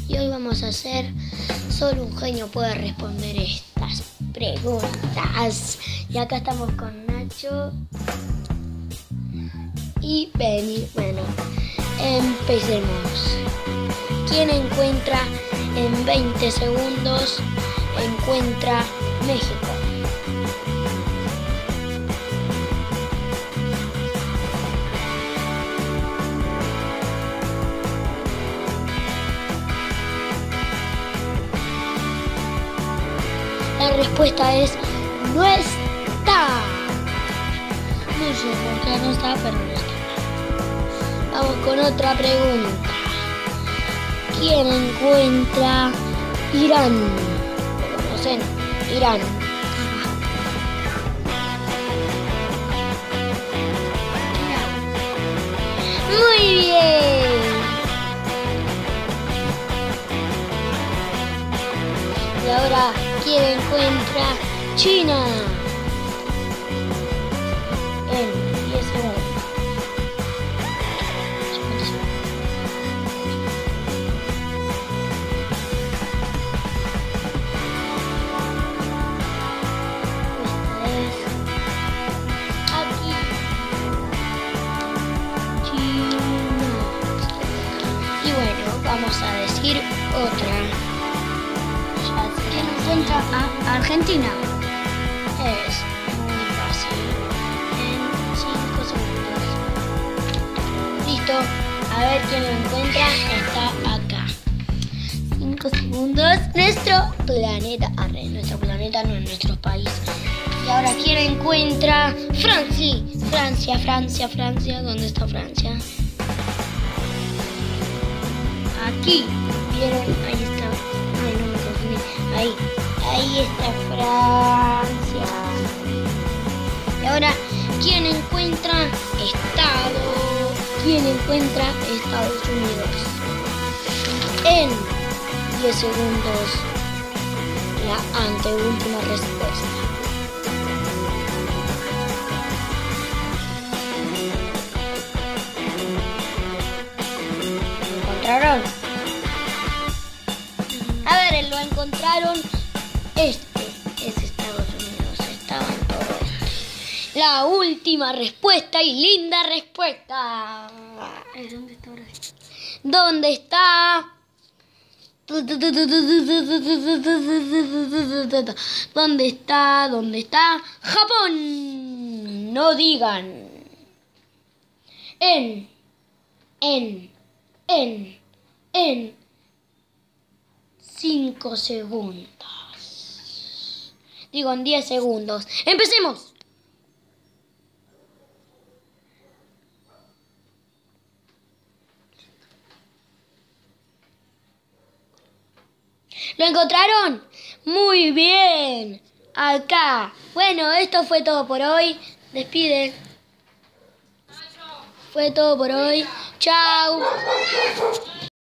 y hoy vamos a hacer Solo un genio puede responder estas preguntas. Y acá estamos con Nacho y Benny. Bueno, empecemos. ¿Quién encuentra en 20 segundos? Encuentra México. La respuesta es no está. No sé por qué no está, pero no está. Vamos con otra pregunta. ¿Quién encuentra Irán? ¿Lo conocen? Irán. Muy bien. Y ahora, ¿quién encuentra China? En 10 segundos. Aquí. China. Y bueno, vamos a decir otra. ¿Quién encuentra a Argentina? Es muy fácil. En 5 segundos. Listo. A ver quién lo encuentra. Está acá. 5 segundos. Nuestro planeta. Arre, nuestro planeta no es nuestro país. Y ahora quién encuentra Francia. Francia. ¿Dónde está Francia? Aquí. ¿Vieron? Ahí está. Ay, no me confundí. Ahí está Francia. Y ahora, ¿quién encuentra Estados Unidos? En 10 segundos, la anteúltima respuesta. ¿Lo encontraron? A ver, lo encontraron. Este es Estados Unidos. Estaba en todo esto. La última respuesta y linda respuesta. ¿Dónde está ahora? ¿Dónde está? ¿Dónde está? Japón. No digan. En 5 segundos. Digo, en 10 segundos. ¡Empecemos! ¿Lo encontraron? Muy bien. Acá. Bueno, esto fue todo por hoy. Despide. Fue todo por hoy. Chao.